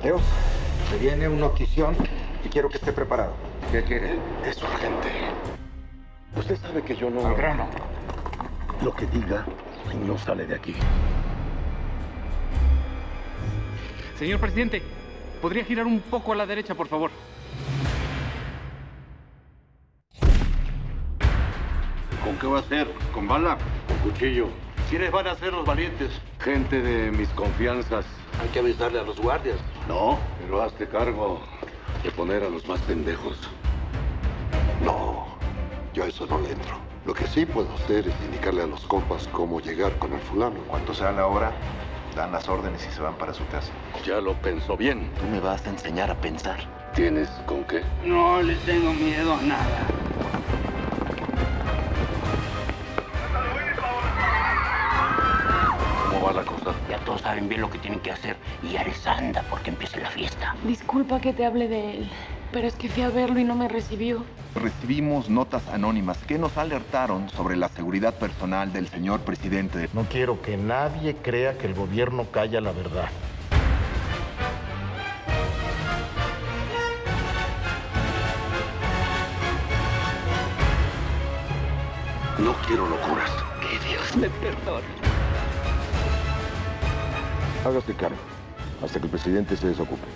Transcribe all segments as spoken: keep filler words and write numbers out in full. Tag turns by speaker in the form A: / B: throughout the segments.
A: Mateos, se viene una notición y quiero que esté preparado. ¿Qué quiere?
B: Es urgente. Usted sabe que yo no...
A: Al grano.
B: Lo que diga no sale de aquí.
C: Señor presidente, ¿podría girar un poco a la derecha, por favor?
B: ¿Con qué va a ser? ¿Con bala? ¿Con cuchillo? ¿Quiénes van a ser los valientes? Gente de mis confianzas. Hay que avisarle a los guardias. No, pero hazte cargo de poner a los más pendejos.
D: No, yo a eso no le entro. Lo que sí puedo hacer es indicarle a los compas cómo llegar con el fulano.
E: Cuando sea la hora, dan las órdenes y se van para su casa.
B: Ya lo pensó bien.
E: Tú me vas a enseñar a pensar.
B: ¿Tienes con qué?
C: No le tengo miedo a nada.
B: ¿Cómo va la cosa?
F: Ya todos saben bien lo que tienen que hacer y Ares anda porque empiece la fiesta.
G: Disculpa que te hable de él, pero es que fui a verlo y no me recibió.
H: Recibimos notas anónimas que nos alertaron sobre la seguridad personal del señor presidente.
I: No quiero que nadie crea que el gobierno calla la verdad.
B: No quiero locuras.
F: Que Dios me perdone.
D: Hágase cargo hasta que el presidente se desocupe.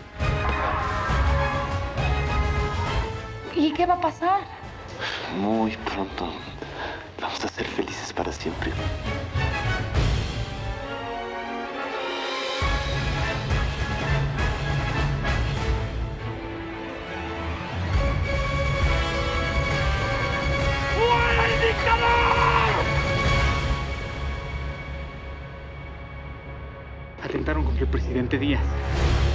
G: ¿Y qué va a pasar?
E: Muy pronto vamos a ser felices para siempre.
C: Atentaron contra el presidente Díaz.